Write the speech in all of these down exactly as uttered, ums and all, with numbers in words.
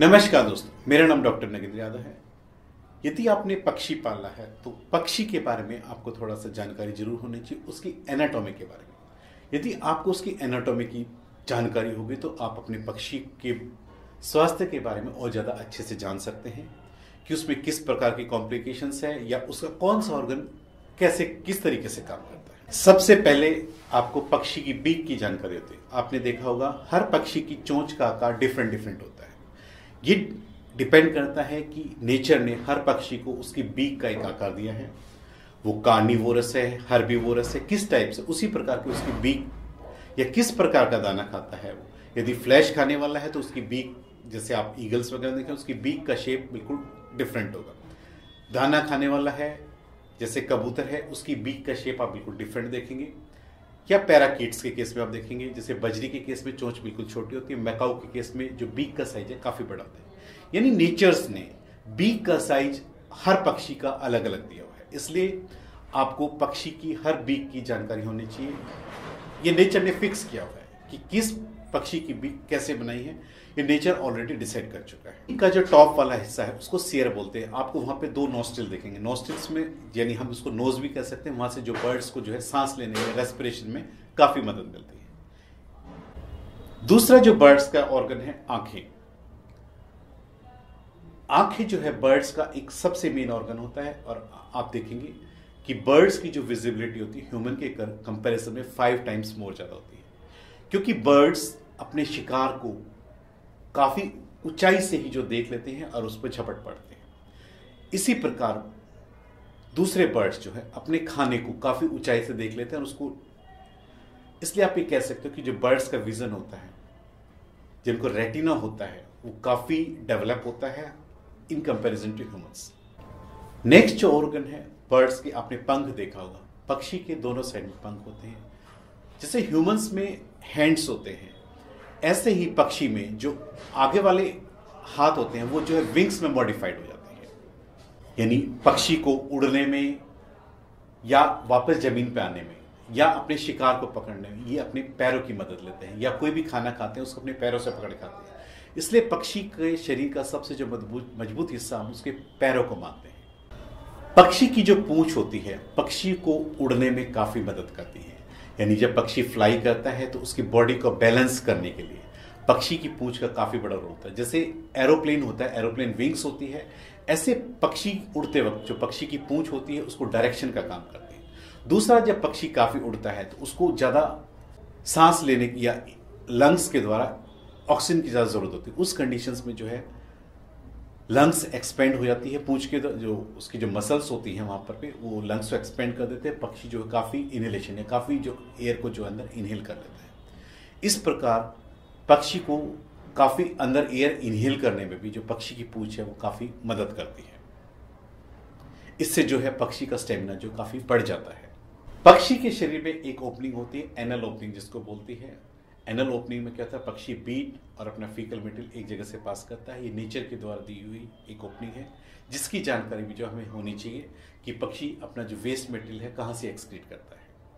नमस्कार दोस्तों, मेरा नाम डॉक्टर नगेंद्र यादव है। यदि आपने पक्षी पाला है तो पक्षी के बारे में आपको थोड़ा सा जानकारी जरूर होनी चाहिए, उसकी एनाटॉमी के बारे में। यदि आपको उसकी एनाटॉमी की जानकारी होगी तो आप अपने पक्षी के स्वास्थ्य के बारे में और ज़्यादा अच्छे से जान सकते हैं कि उसमें किस प्रकार की कॉम्प्लिकेशंस है या उसका कौन सा ऑर्गन कैसे किस तरीके से काम करता है। सबसे पहले आपको पक्षी की बीक की जानकारी होती है। आपने देखा होगा हर पक्षी की चोंच का आकार डिफरेंट डिफरेंट होता है। ये डिपेंड करता है कि नेचर ने हर पक्षी को उसकी बीक का एक आकार दिया है। वो कार्निवोरस है, हर्बीवोरस है, किस टाइप से, उसी प्रकार की उसकी बीक या किस प्रकार का दाना खाता है वो। यदि फ्लैश खाने वाला है तो उसकी बीक, जैसे आप ईगल्स वगैरह देखें, उसकी बीक का शेप बिल्कुल डिफरेंट होगा। दाना खाने वाला है जैसे कबूतर है, उसकी बीक का शेप आप बिल्कुल डिफरेंट देखेंगे। या पैराकीट्स के केस में आप देखेंगे, जैसे बजरी के केस में चोंच बिल्कुल छोटी होती है, मैकाऊ के केस में जो बीक का साइज है काफी बड़ा होता है। यानी नेचर्स ने बीक का साइज हर पक्षी का अलग अलग दिया हुआ है, इसलिए आपको पक्षी की हर बीक की जानकारी होनी चाहिए। ये नेचर ने फिक्स किया हुआ है कि किस पक्षी की बीक कैसे बनाई है, ये नेचर ऑलरेडी डिसाइड कर चुका है। इनका जो टॉप वाला हिस्सा है उसको सियर बोलते हैं। आपको वहां पे दो नोस्ट्रिल देखेंगे। नोस्ट्रिल्स में, यानी हम उसको नोज भी कह सकते हैं, वहां से जो बर्ड्स को जो है सांस लेने में, रेस्पिरेशन में काफी मदद मिलती है। दूसरा जो बर्ड्स का ऑर्गन है आंखें। आंखें जो है बर्ड्स का एक सबसे मेन ऑर्गन होता है, और आप देखेंगे कि बर्ड्स की जो विजिबिलिटी होती है ह्यूमन के कंपैरिजन में फाइव टाइम्स मोर ज्यादा होती है, क्योंकि बर्ड्स अपने शिकार को काफी ऊंचाई से ही जो देख लेते हैं और उस पर झपट पड़ते हैं। इसी प्रकार दूसरे बर्ड्स जो है अपने खाने को काफी ऊंचाई से देख लेते हैं और उसको, इसलिए आप ये कह सकते हो कि जो बर्ड्स का विजन होता है, जिनको रेटिना होता है, वो काफी डेवलप होता है in comparison to humans. Next जो ऑर्गन है बर्ड्स के, आपने पंख देखा होगा। पक्षी के दोनों साइड में पंख होते हैं। जैसे ह्यूमंस में हैंड्स होते हैं, ऐसे ही पक्षी में जो आगे वाले हाथ होते हैं वो जो है विंग्स में मॉडिफाइड हो जाते हैं। यानी पक्षी को उड़ने में या वापस जमीन पे आने में या अपने शिकार को पकड़ने में ये अपने पैरों की मदद लेते हैं, या कोई भी खाना खाते हैं उसको अपने पैरों से पकड़ खाते हैं। इसलिए पक्षी के शरीर का सबसे जो मजबूत मजबूत हिस्सा हम उसके पैरों को मानते हैं। पक्षी की जो पूंछ होती है पक्षी को उड़ने में काफी मदद करती है। यानी जब पक्षी फ्लाई करता है तो उसकी बॉडी को बैलेंस करने के लिए पक्षी की पूंछ का काफी बड़ा रोल होता है। जैसे एरोप्लेन होता है, एरोप्लेन विंग्स होती है, ऐसे पक्षी उड़ते वक्त जो पक्षी की पूंछ होती है उसको डायरेक्शन का काम करती है। दूसरा, जब पक्षी काफी उड़ता है तो उसको ज्यादा सांस लेने की या लंग्स के द्वारा ऑक्सीजन की ज्यादा जरूरत होती है। उस कंडीशंस में जो है लंग्स एक्सपेंड हो जाती है, पूंछ के जो उसकी जो मसल्स होती हैं वहां पर पे वो लंग्स को एक्सपेंड कर देते हैं। पक्षी जो है काफी इनहेलेशन है, काफी जो एयर को जो अंदर इनहेल कर लेता है। इस प्रकार पक्षी को काफी अंदर एयर इनहेल करने में भी जो पक्षी की पूंछ है वो काफी मदद करती है। इससे जो है पक्षी का स्टेमिना जो काफी बढ़ जाता है। पक्षी के शरीर में एक ओपनिंग होती है, एनल ओपनिंग जिसको बोलती है। एनल ओपनिंग में क्या होता है, पक्षी बीट और अपना फीकल मटेरियल एक जगह से पास करता है। ये नेचर के द्वारा दी हुई एक ओपनिंग है, जिसकी जानकारी भी जो हमें होनी चाहिए कि पक्षी अपना जो वेस्ट मटेरियल है कहां से एक्सक्रीट करता है।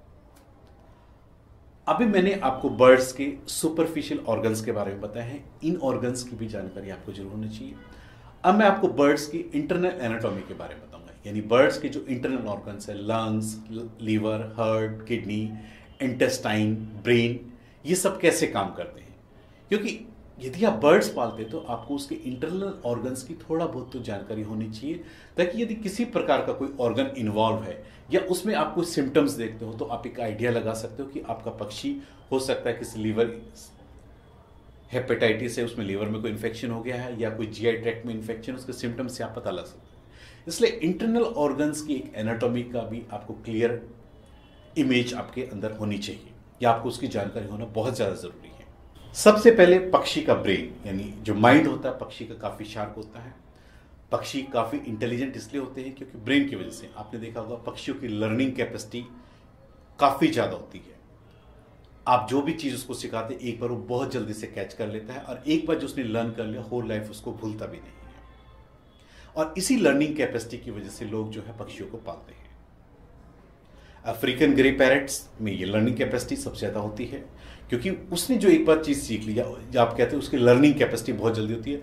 अभी मैंने आपको बर्ड्स के सुपरफिशियल ऑर्गन्स के बारे में बताया है, इन ऑर्गन्स की भी जानकारी आपको जरूर होनी चाहिए। अब मैं आपको बर्ड्स की इंटरनल एनाटॉमी के बारे में बताऊंगा। यानी बर्ड्स के जो इंटरनल ऑर्गन्स है, lungs, liver, heart, kidney, intestine, brain, ये सब कैसे काम करते हैं। क्योंकि यदि आप बर्ड्स पालते हैं तो आपको उसके इंटरनल ऑर्गन्स की थोड़ा बहुत तो जानकारी होनी चाहिए, ताकि यदि किसी प्रकार का कोई ऑर्गन इन्वॉल्व है या उसमें आप कोई सिम्टम्स देखते हो तो आप एक आइडिया लगा सकते हो कि आपका पक्षी हो सकता है किसी लीवर हेपेटाइटिस है, उसमें लीवर में कोई इन्फेक्शन हो गया है, या कोई जीआई ट्रैक्ट में इन्फेक्शन, उसके सिम्टम्स से आप पता लगा सकते हैं। इसलिए इंटरनल ऑर्गन्स की एक एनाटॉमी का भी आपको क्लियर इमेज आपके अंदर होनी चाहिए, या आपको उसकी जानकारी होना बहुत ज्यादा जरूरी है। सबसे पहले पक्षी का ब्रेन, यानी जो माइंड होता है पक्षी का काफी शार्प होता है। पक्षी काफी इंटेलिजेंट इसलिए होते हैं क्योंकि ब्रेन की वजह से, आपने देखा होगा पक्षियों की लर्निंग कैपेसिटी काफी ज्यादा होती है। आप जो भी चीज उसको सिखाते एक बार वो बहुत जल्दी से कैच कर लेता है, और एक बार जो उसने लर्न कर लिया होल लाइफ उसको भूलता भी नहीं है। और इसी लर्निंग कैपेसिटी की वजह से लोग जो है पक्षियों को पालते हैं। अफ्रीकन ग्रे पैरेट्स में ये लर्निंग कैपेसिटी सबसे ज्यादा होती है, क्योंकि उसने जो एक बार चीज सीख लिया, जो आप कहते हैं उसकी लर्निंग कैपेसिटी बहुत जल्दी होती है।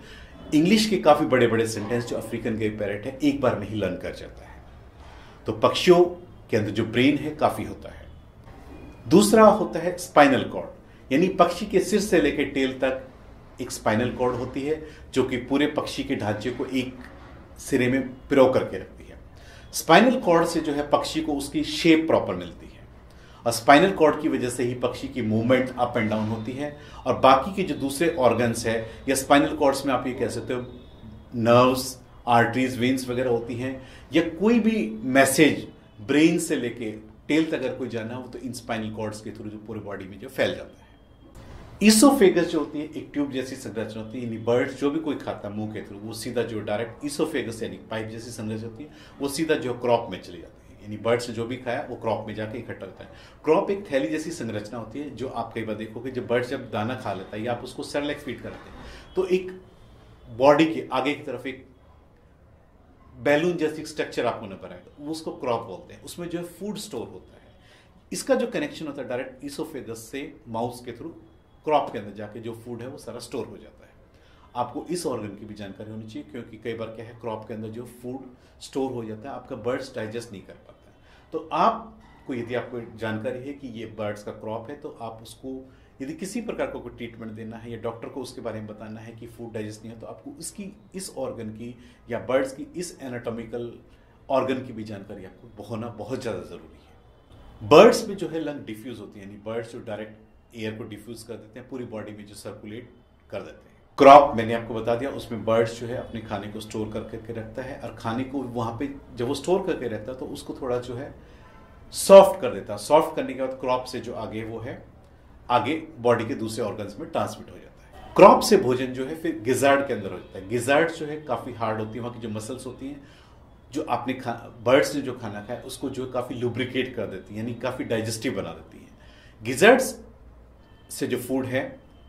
इंग्लिश के काफी बड़े बड़े सेंटेंस जो अफ्रीकन ग्रे पैरेट है एक बार में ही लर्न कर जाता है। तो पक्षियों के अंदर जो ब्रेन है काफी होता है। दूसरा होता है स्पाइनल कॉर्ड, यानी पक्षी के सिर से लेकर टेल तक एक स्पाइनल कॉर्ड होती है जो कि पूरे पक्षी के ढांचे को एक सिरे में पिरो करके रखती है। स्पाइनल कॉर्ड से जो है पक्षी को उसकी शेप प्रॉपर मिलती है और स्पाइनल कॉर्ड की वजह से ही पक्षी की मूवमेंट अप एंड डाउन होती है। और बाकी के जो दूसरे ऑर्गन्स है या स्पाइनल कॉर्ड्स में आप ये कह सकते हो नर्व्स, आर्टरीज, वेन्स वगैरह होती हैं, या कोई भी मैसेज ब्रेन से लेके टेल तक अगर कोई जाना हो तो इन स्पाइनल कॉर्ड्स के थ्रू जो पूरे बॉडी में जो फैल जाता है। ईसोफेगस जो होती है एक ट्यूब जैसी संरचना होती है, यानी बर्ड्स जो भी कोई खाता है मुंह के थ्रू वो सीधा जो डायरेक्ट ईसोफेगस यानी पाइप जैसी संरचना होती है वो सीधा जो क्रॉप में चली जाती है, यानी बर्ड्स ने जो भी खाया वो क्रॉप में जाके इकट्ठा होता है। क्रॉप एक थैली जैसी संरचना होती है जो आप कई बार देखोगे जब बर्ड्स जब दाना खा लेता है या आप उसको सेरेलैक फीड कराते हैं तो एक बॉडी के आगे की तरफ एक बैलून जैसी स्ट्रक्चर आपको नजर आएगा, वो उसको क्रॉप बोलते हैं। उसमें जो है फूड स्टोर होता है। इसका जो कनेक्शन होता है डायरेक्ट ईसोफेगस से माउस के थ्रू क्रॉप के अंदर जाके जो फूड है वो सारा स्टोर हो जाता है। आपको इस ऑर्गन की भी जानकारी होनी चाहिए क्योंकि कई बार क्या है क्रॉप के अंदर जो फूड स्टोर हो जाता है आपका बर्ड्स डाइजेस्ट नहीं कर पाता है। तो आपको यदि आपको जानकारी है कि ये बर्ड्स का क्रॉप है तो आप उसको यदि किसी प्रकार को कोई ट्रीटमेंट देना है या डॉक्टर को उसके बारे में बताना है कि फूड डाइजेस्ट नहीं है तो आपको इसकी इस ऑर्गन की या बर्ड्स की इस एनाटॉमिकल ऑर्गन की भी जानकारी आपको होना बहुत ज़्यादा ज़रूरी है। बर्ड्स में जो है लंग डिफ्यूज होती है, यानी बर्ड्स जो डायरेक्ट एयर को डिफ्यूज कर देते हैं, पूरी बॉडी में जो सर्कुलेट कर देते हैं। क्रॉप मैंने आपको बता दिया, उसमें बर्ड्स जो है अपने खाने को स्टोर करके के रखता है और खाने को वहां पे जब वो स्टोर करके रहता है तो उसको थोड़ा जो है सॉफ्ट कर देता है। सॉफ्ट करने के बाद क्रॉप से जो आगे वो है आगे बॉडी के दूसरे ऑर्गन्स में ट्रांसमिट हो जाता है। क्रॉप से भोजन जो है फिर गिजार्ड के अंदर हो जाता है। गिजार्ड जो है काफी हार्ड होती है, वहां की जो मसल्स होती हैं जो आपने खा बर्ड्स ने जो खाना खाया उसको जो है काफी लुब्रिकेट कर देती है, यानी काफी डाइजेस्टिव बना देती है। गिजार्ड्स से जो फूड है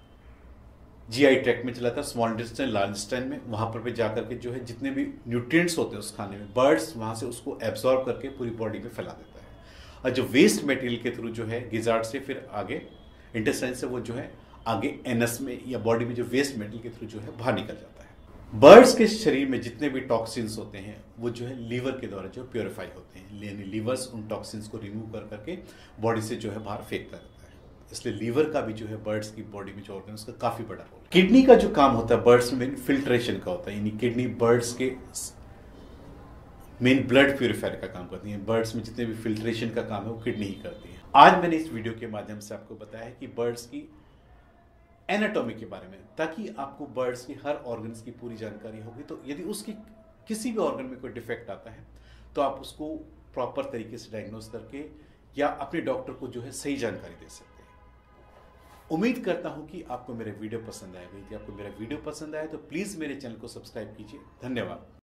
जीआई ट्रैक्ट में चलाता है, स्मॉल इंटेस्टाइन, लार्ज इंटेस्टाइन में, वहां पर पे जाकर के जो है जितने भी न्यूट्रिएंट्स होते हैं उस खाने में बर्ड्स वहां से उसको एब्जॉर्ब करके पूरी बॉडी में फैला देता है। और जो वेस्ट मटेरियल के थ्रू जो है गिजार्ड से फिर आगे इंटेस्टाइन से वो जो है आगे एनस में या बॉडी में जो वेस्ट मटेरियल के थ्रू जो है बाहर निकल जाता है। बर्ड्स के शरीर में जितने भी टॉक्सिन्स होते हैं वो जो है लीवर के द्वारा जो प्योरीफाई होते हैं, यानी लीवर्स उन टॉक्सिन्स को रिमूव कर करके बॉडी से जो है बाहर फेंकता रहता है। इसलिए लीवर का भी जो है बर्ड्स की बॉडी में जो ऑर्गन उसका काफी बड़ा रोल है। किडनी का जो काम होता है बर्ड्स में फिल्ट्रेशन का होता है, यानी किडनी बर्ड्स के मेन ब्लड प्यूरिफायर का काम करती है। बर्ड्स में जितने भी फिल्ट्रेशन का काम है वो किडनी ही करती है। आज मैंने इस वीडियो के माध्यम से आपको बताया है कि बर्ड्स की एनाटॉमी के बारे में, ताकि आपको बर्ड्स की हर ऑर्गन्स की पूरी जानकारी होगी। तो यदि उसकी किसी भी ऑर्गन में कोई डिफेक्ट आता है तो आप उसको प्रॉपर तरीके से डायग्नोज करके या अपने डॉक्टर को जो है सही जानकारी दे सकते हैं। उम्मीद करता हूं कि आपको मेरा वीडियो पसंद आएगा। यदि आपको मेरा वीडियो पसंद आया तो प्लीज मेरे चैनल को सब्सक्राइब कीजिए। धन्यवाद।